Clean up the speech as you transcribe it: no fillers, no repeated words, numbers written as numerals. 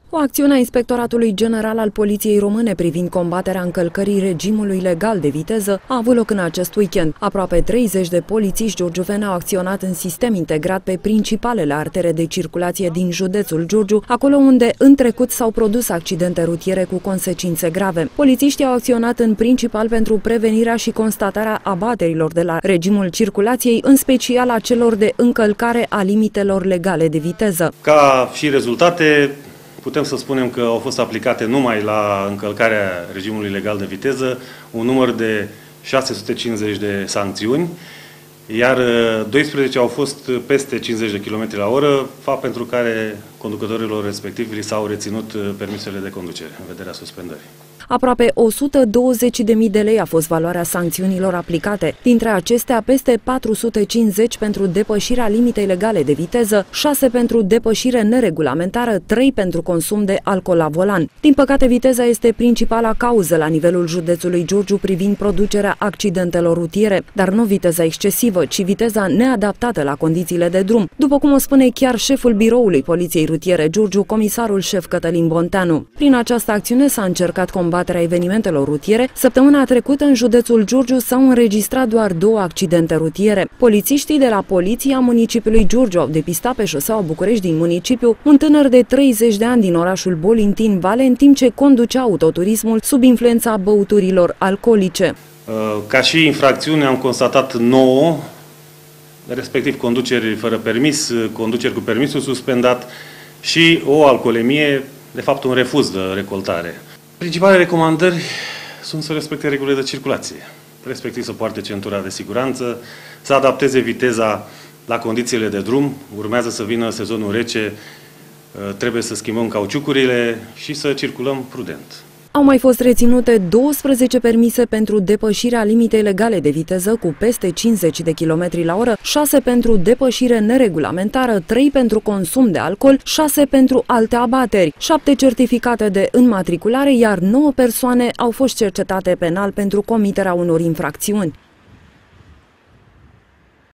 O acțiune a Inspectoratului General al Poliției Române privind combaterea încălcării regimului legal de viteză a avut loc în acest weekend. Aproape 30 de polițiști giurgiuveni au acționat în sistem integrat pe principalele artere de circulație din județul Giurgiu, acolo unde în trecut s-au produs accidente rutiere cu consecințe grave. Polițiștii au acționat în principal pentru prevenirea și constatarea abaterilor de la regimul circulației, în special a celor de încălcare a limitelor legale de viteză. Ca și rezultate, putem să spunem că au fost aplicate numai la încălcarea regimului legal de viteză un număr de 650 de sancțiuni, iar 12 au fost peste 50 de km la oră, fapt pentru care conducătorilor respectivi li s-au reținut permisele de conducere în vederea suspendării. Aproape 120.000 de lei a fost valoarea sancțiunilor aplicate, dintre acestea peste 450 pentru depășirea limitei legale de viteză, 6 pentru depășire neregulamentară, 3 pentru consum de alcool la volan. Din păcate, viteza este principala cauză la nivelul județului Giurgiu privind producerea accidentelor rutiere, dar nu viteza excesivă, ci viteza neadaptată la condițiile de drum, după cum o spune chiar șeful biroului Poliției Rutiere Giurgiu, comisarul șef Cătălin Bonteanu. Prin această acțiune s-a încercat combaterea evenimentelor rutiere. Săptămâna trecută, în județul Giurgiu, s-au înregistrat doar 2 accidente rutiere. Polițiștii de la Poliția municipiului Giurgiu au depistat pe șoseaua București din municipiu un tânăr de 30 de ani din orașul Bolintin Vale, în timp ce conducea autoturismul sub influența băuturilor alcoolice. Ca și infracțiune am constatat 9, respectiv conduceri fără permis, conduceri cu permisul suspendat și o alcoolemie, de fapt un refuz de recoltare. Principalele recomandări sunt să respecte regulile de circulație, respectiv să poarte centura de siguranță, să adapteze viteza la condițiile de drum, urmează să vină sezonul rece, trebuie să schimbăm cauciucurile și să circulăm prudent. Au mai fost reținute 12 permise pentru depășirea limitei legale de viteză cu peste 50 de km la oră, 6 pentru depășire neregulamentară, 3 pentru consum de alcool, 6 pentru alte abateri, 7 certificate de înmatriculare, iar 9 persoane au fost cercetate penal pentru comiterea unor infracțiuni.